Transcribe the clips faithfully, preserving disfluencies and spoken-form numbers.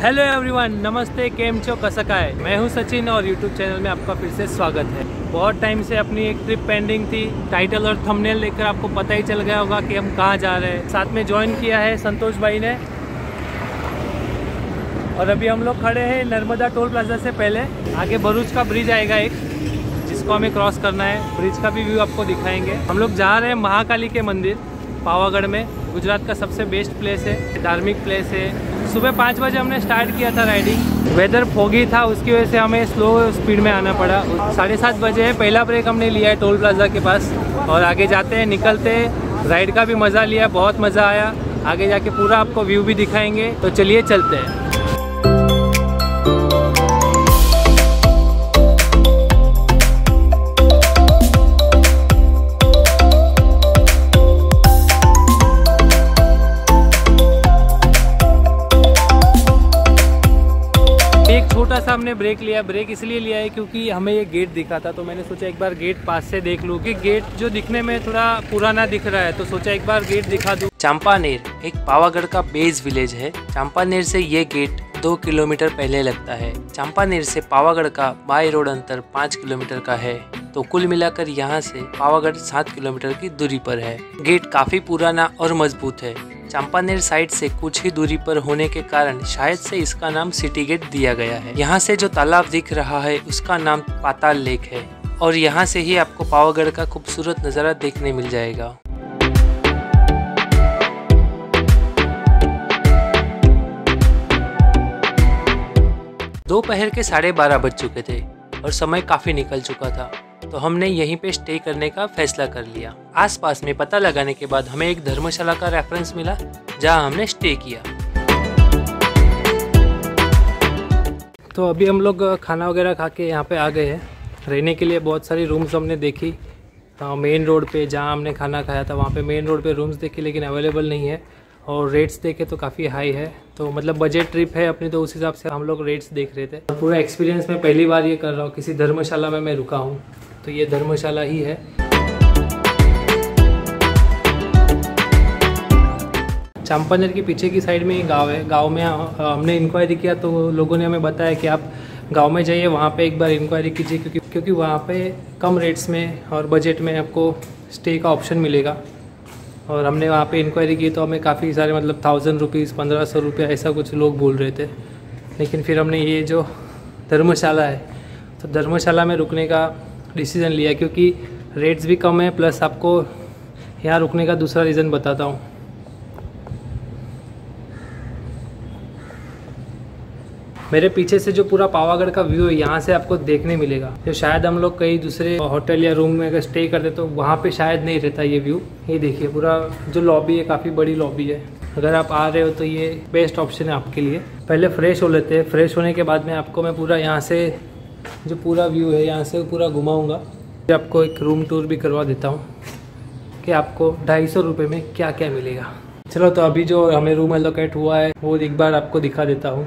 Hello everyone, नमस्ते, केम छो, कसका है। मैं हूं सचिन और यूट्यूब चैनल में आपका फिर से स्वागत है। बहुत टाइम से अपनी एक ट्रिप पेंडिंग थी। टाइटल और थंबनेल देखकर आपको पता ही चल गया होगा कि हम कहां जा रहे हैं। साथ में ज्वाइन किया है संतोष भाई ने। और अभी हम लोग खड़े हैं नर्मदा टोल प्लाजा से पहले। आगे भरूच का ब्रिज आएगा एक, जिसको हमें क्रॉस करना है। ब्रिज का भी व्यू आपको दिखाएंगे। हम लोग जा रहे हैं महाकाली के मंदिर पावागढ़ में। गुजरात का सबसे बेस्ट प्लेस है, धार्मिक प्लेस है। सुबह पाँच बजे हमने स्टार्ट किया था राइडिंग। वेदर फोगी था, उसकी वजह से हमें स्लो स्पीड में आना पड़ा। साढ़े सात बजे है, पहला ब्रेक हमने लिया है टोल प्लाजा के पास। और आगे जाते हैं, निकलते हैं। राइड का भी मज़ा लिया, बहुत मज़ा आया। आगे जाके पूरा आपको व्यू भी दिखाएंगे, तो चलिए चलते हैं। छोटा सा हमने ब्रेक लिया। ब्रेक इसलिए लिया है क्योंकि हमें ये गेट दिखा था, तो मैंने सोचा एक बार गेट पास से देख लूँ कि गेट जो दिखने में थोड़ा पुराना दिख रहा है, तो सोचा एक बार गेट दिखा दूँ। चांपानेर एक पावागढ़ का बेस विलेज है। चांपानेर से ये गेट दो किलोमीटर पहले लगता है। चांपानेर से पावागढ़ का बाई रोड अंतर पाँच किलोमीटर का है, तो कुल मिलाकर यहाँ से पावागढ़ सात किलोमीटर की दूरी पर है। गेट काफी पुराना और मजबूत है। चांपानेर साइड से कुछ ही दूरी पर होने के कारण शायद से इसका नाम सिटी गेट दिया गया है। यहाँ से जो तालाब दिख रहा है उसका नाम पाताल लेक है। और यहाँ से ही आपको पावागढ़ का खूबसूरत नज़ारा देखने मिल जाएगा। दोपहर के साढ़े बारह बज चुके थे और समय काफी निकल चुका था, तो हमने यहीं पे स्टे करने का फैसला कर लिया। आसपास में पता लगाने के बाद हमें एक धर्मशाला का रेफरेंस मिला, जहां हमने स्टे किया। तो अभी हम लोग खाना वगैरह खा के यहाँ पे आ गए हैं। रहने के लिए बहुत सारी रूम्स हमने देखी मेन रोड पे। जहाँ हमने खाना खाया था वहाँ पे मेन रोड पे रूम्स देखी, लेकिन अवेलेबल नहीं है। और रेट्स देखे तो काफ़ी हाई है, तो मतलब बजट ट्रिप है अपनी, तो उस हिसाब से हम लोग रेट्स देख रहे थे। और पूरा एक्सपीरियंस मैं पहली बार ये कर रहा हूँ, किसी धर्मशाला में मैं रुका हूँ, तो ये धर्मशाला ही है। चांपानेर के पीछे की साइड में ये गांव है। गांव में हमने इंक्वायरी किया तो लोगों ने हमें बताया कि आप गांव में जाइए, वहाँ पे एक बार इंक्वायरी कीजिए, क्योंकि क्योंकि वहाँ पे कम रेट्स में और बजट में आपको स्टे का ऑप्शन मिलेगा। और हमने वहाँ पे इंक्वायरी की तो हमें काफ़ी सारे मतलब थाउजेंड रुपीज़ पंद्रह सौ रुपया ऐसा कुछ लोग बोल रहे थे। लेकिन फिर हमने ये जो धर्मशाला है, तो धर्मशाला में रुकने का डिसीज़न लिया, क्योंकि रेट्स भी कम है, प्लस आपको यहाँ रुकने का दूसरा रीज़न बताता हूँ। मेरे पीछे से जो पूरा पावागढ़ का व्यू है, यहाँ से आपको देखने मिलेगा। जो शायद हम लोग कहीं दूसरे होटल या रूम में अगर स्टे करते तो वहाँ पे शायद नहीं रहता ये व्यू। ये देखिए, पूरा जो लॉबी है काफ़ी बड़ी लॉबी है। अगर आप आ रहे हो तो ये बेस्ट ऑप्शन है आपके लिए। पहले फ्रेश हो लेते हैं। फ्रेश होने के बाद में आपको मैं पूरा यहाँ से जो पूरा व्यू है यहाँ से पूरा घुमाऊँगा। आपको एक रूम टूर भी करवा देता हूँ कि आपको ढाई सौ रुपये में क्या क्या मिलेगा। चलो, तो अभी जो हमें रूम एलोकेट हुआ है वो एक बार आपको दिखा देता हूँ।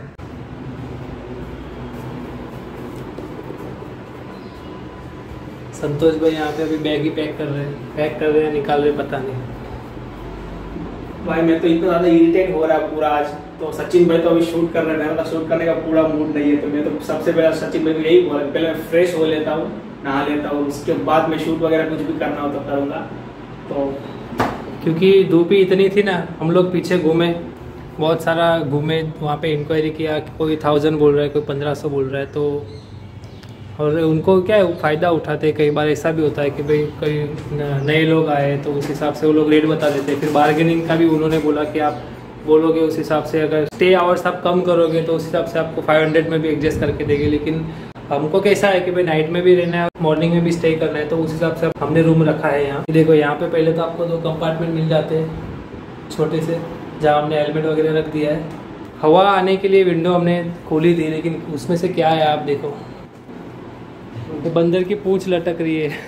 संतोष भाई यहाँ पे अभी बैग ही पैक कर रहे हैं पैक कर रहे हैं निकाल रहे, पता नहीं। भाई मैं तो इतना ज़्यादा इरिटेट हो रहा है पूरा आज। तो सचिन भाई तो अभी शूट कर रहे हैं, मेरा शूट करने का पूरा मूड नहीं है। तो मैं तो सबसे पहले सचिन भाई को यही बोला, पहले मैं फ्रेश हो लेता हूँ, नहा लेता हूँ, उसके बाद में शूट वगैरह कुछ भी करना हो तो करूँगा। तो क्योंकि धूप ही इतनी थी ना, हम लोग पीछे घूमे, बहुत सारा घूमे, वहाँ पे इंक्वायरी किया। कोई थाउजेंड बोल रहा है, कोई पंद्रह सौ बोल रहा है। तो और उनको क्या है, फ़ायदा उठाते। कई बार ऐसा भी होता है कि भाई कई नए लोग आए तो उस हिसाब से वो लोग रेट बता देते हैं। फिर बार्गेनिंग का भी उन्होंने बोला कि आप बोलोगे उस हिसाब से, अगर स्टे आवर्स आप कम करोगे तो उस हिसाब से आपको फाइव हंड्रेड में भी एडजस्ट करके देंगे। लेकिन हमको कैसा है कि भाई नाइट में भी रहना है, मॉर्निंग में भी स्टे करना है, तो उस हिसाब से हमने रूम रखा है यहाँ। देखो, यहाँ पे पहले तो आपको दो कंपार्टमेंट मिल जाते हैं छोटे से, जहाँ हमने हेलमेट वगैरह रख दिया है। हवा आने के लिए विंडो हमने खोली थी, लेकिन उसमें से क्या है आप देखो, तो बंदर की पूंछ लटक रही है।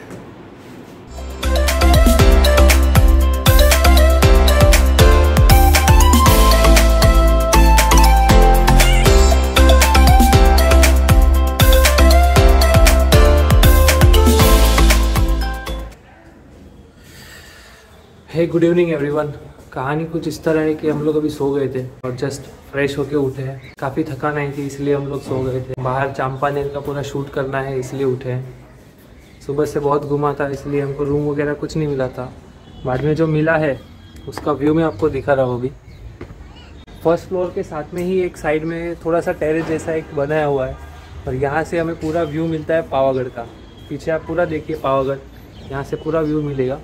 Hey good evening everyone. कहानी कुछ इस तरह है कि हम लोग अभी सो गए थे और जस्ट फ्रेश होके उठे हैं। काफ़ी थकान आई थी इसलिए हम लोग सो गए थे। बाहर चांपानेर का पूरा शूट करना है इसलिए उठे हैं। सुबह से बहुत घुमा था इसलिए हमको रूम वगैरह कुछ नहीं मिला था। बाद में जो मिला है उसका व्यू मैं आपको दिखा रहा हूँ। अभी फर्स्ट फ्लोर के साथ में ही एक साइड में थोड़ा सा टेरेस जैसा एक बनाया हुआ है और यहाँ से हमें पूरा व्यू मिलता है पावागढ़ का। पीछे आप पूरा देखिए पावागढ़, यहाँ से पूरा व्यू मिलेगा।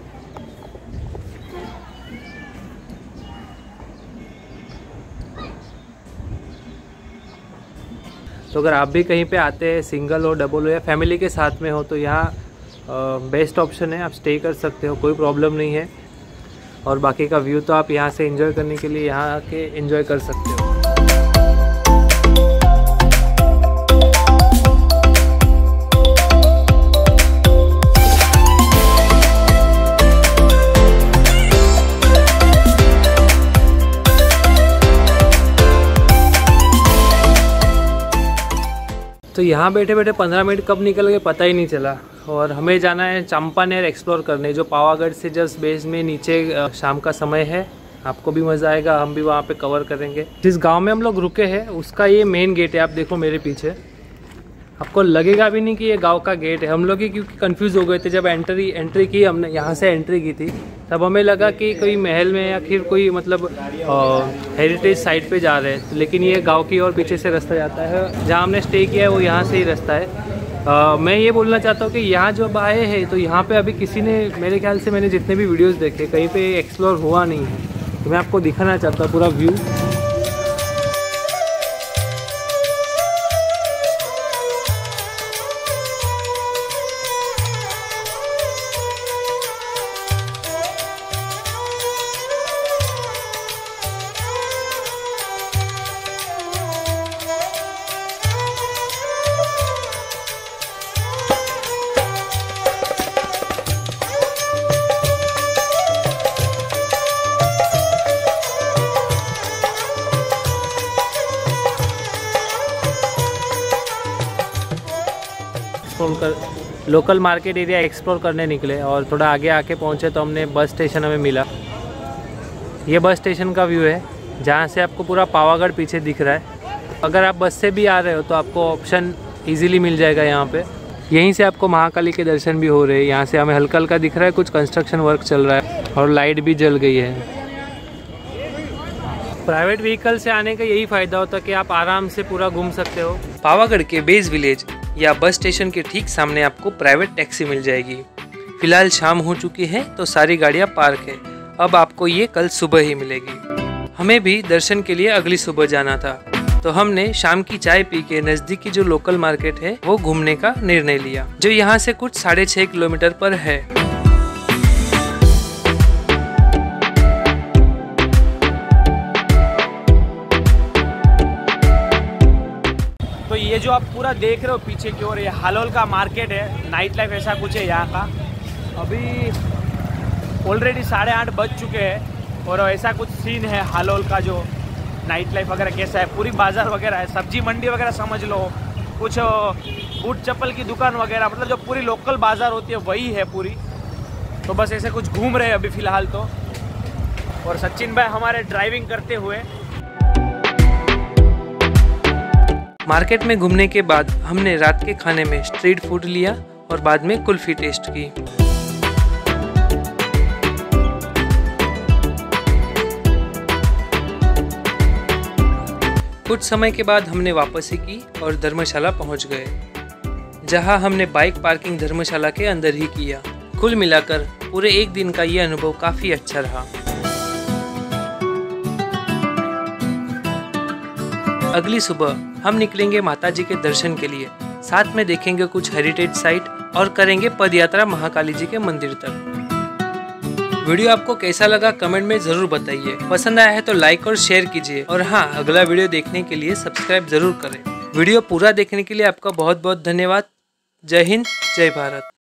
तो अगर आप भी कहीं पे आते हैं, सिंगल हो, डबल हो या फैमिली के साथ में हो, तो यहाँ बेस्ट ऑप्शन है। आप स्टे कर सकते हो, कोई प्रॉब्लम नहीं है। और बाकी का व्यू तो आप यहाँ से एंजॉय करने के लिए यहाँ आके एंजॉय कर सकते हो। तो यहाँ बैठे बैठे पंद्रह मिनट कब निकल गए पता ही नहीं चला। और हमें जाना है चांपानेर एक्सप्लोर करने, जो पावागढ़ से जस्ट बेस में नीचे। शाम का समय है, आपको भी मज़ा आएगा, हम भी वहाँ पे कवर करेंगे। जिस गांव में हम लोग रुके हैं उसका ये मेन गेट है। आप देखो मेरे पीछे, आपको लगेगा भी नहीं कि ये गांव का गेट है। हम लोग ही क्योंकि कंफ्यूज हो गए थे जब एंट्री एंट्री की, हमने यहाँ से एंट्री की थी, तब हमें लगा कि कोई महल में या फिर कोई मतलब हेरिटेज साइट पे जा रहे हैं। लेकिन ये गांव की और पीछे से रास्ता जाता है। जहाँ हमने स्टे किया है वो यहाँ से ही रास्ता है। आ, मैं ये बोलना चाहता हूँ कि यहाँ जब आए हैं तो यहाँ पे अभी किसी ने, मेरे ख्याल से मैंने जितने भी वीडियोस देखे, कहीं पे एक्सप्लोर हुआ नहीं है। तो मैं आपको दिखाना चाहता हूँ पूरा व्यू। कर लोकल मार्केट एरिया एक्सप्लोर करने निकले और थोड़ा आगे आके पहुंचे तो हमने बस स्टेशन हमें मिला। ये बस स्टेशन का व्यू है जहां से आपको पूरा पावागढ़ पीछे दिख रहा है। अगर आप बस से भी आ रहे हो तो आपको ऑप्शन इजीली मिल जाएगा यहाँ पे। यहीं से आपको महाकाली के दर्शन भी हो रहे हैं। यहाँ से हमें हल्का हल्का दिख रहा है, कुछ कंस्ट्रक्शन वर्क चल रहा है और लाइट भी जल गई है। प्राइवेट व्हीकल से आने का यही फ़ायदा होता है कि आप आराम से पूरा घूम सकते हो। पावागढ़ के बेस विलेज या बस स्टेशन के ठीक सामने आपको प्राइवेट टैक्सी मिल जाएगी। फिलहाल शाम हो चुकी है तो सारी गाड़ियां पार्क है। अब आपको ये कल सुबह ही मिलेगी। हमें भी दर्शन के लिए अगली सुबह जाना था, तो हमने शाम की चाय पी के नजदीक की जो लोकल मार्केट है वो घूमने का निर्णय लिया, जो यहाँ से कुछ साढ़े छः किलोमीटर पर है। तो ये जो आप पूरा देख रहे हो पीछे की ओर, ये हालोल का मार्केट है। नाइट लाइफ ऐसा कुछ है यहाँ का। अभी ऑलरेडी साढ़े आठ बज चुके हैं और ऐसा कुछ सीन है हालोल का। जो नाइट लाइफ वगैरह कैसा है, पूरी बाज़ार वगैरह है, सब्जी मंडी वगैरह समझ लो, कुछ बूट चप्पल की दुकान वगैरह, मतलब जो पूरी लोकल बाज़ार होती है वही है पूरी। तो बस ऐसे कुछ घूम रहे हैं अभी फ़िलहाल तो। और सचिन भाई हमारे ड्राइविंग करते हुए। मार्केट में घूमने के बाद हमने रात के खाने में स्ट्रीट फूड लिया और बाद में कुल्फी टेस्ट की। कुछ समय के बाद हमने वापसी की और धर्मशाला पहुंच गए, जहां हमने बाइक पार्किंग धर्मशाला के अंदर ही किया। कुल मिलाकर पूरे एक दिन का ये अनुभव काफी अच्छा रहा। अगली सुबह हम निकलेंगे माताजी के दर्शन के लिए, साथ में देखेंगे कुछ हेरिटेज साइट और करेंगे पदयात्रा महाकाली जी के मंदिर तक। वीडियो आपको कैसा लगा कमेंट में जरूर बताइए। पसंद आया है तो लाइक और शेयर कीजिए और हाँ, अगला वीडियो देखने के लिए सब्सक्राइब जरूर करें। वीडियो पूरा देखने के लिए आपका बहुत बहुत धन्यवाद। जय हिंद, जय भारत।